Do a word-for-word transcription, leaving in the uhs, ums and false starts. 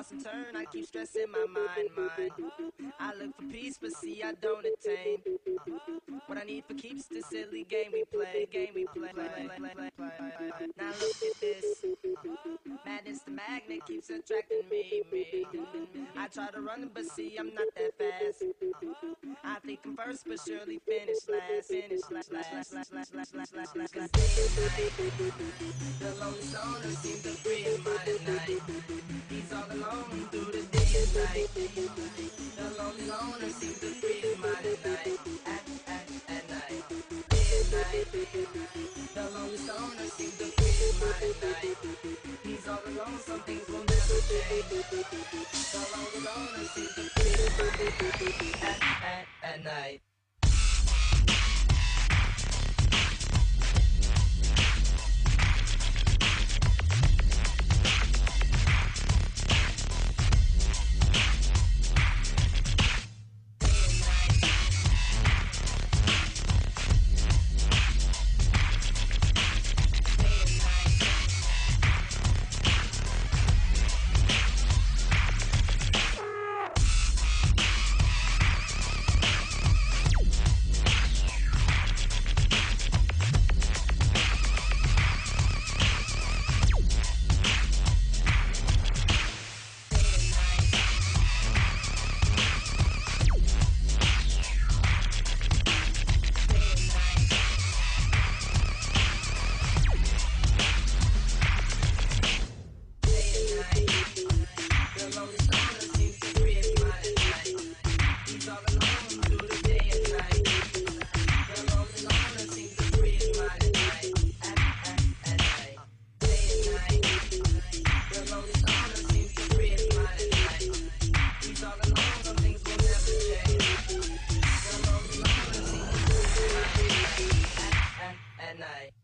toss and turn, I keep stressing my mind, mind. I look for peace, but see I don't attain. What I need for keeps the silly game we play, game we play. Now look at this. Madness, the magnet keeps attracting me, me. I try to run, but see I'm not that fast. I think I'm first, but surely finish last. Finish last, last, last, last, last, last, last, last. Cause day and night, the lonely stoner seems to free his mind at night. He's all alone through the day and night. The lonely loner seems to free his mind at night. At, at, at night. Day and night. The lonely stoner seems to free his mind at night. He's all alone, some things will never change. The lonely loner seems to free his mind at night. At, at, at night. At night.